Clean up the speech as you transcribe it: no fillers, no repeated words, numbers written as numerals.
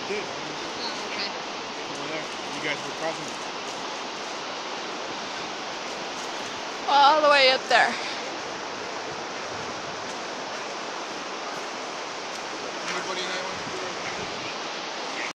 did. Oh, okay. Over there. You guys were crossing. All the way up there. Anybody have one?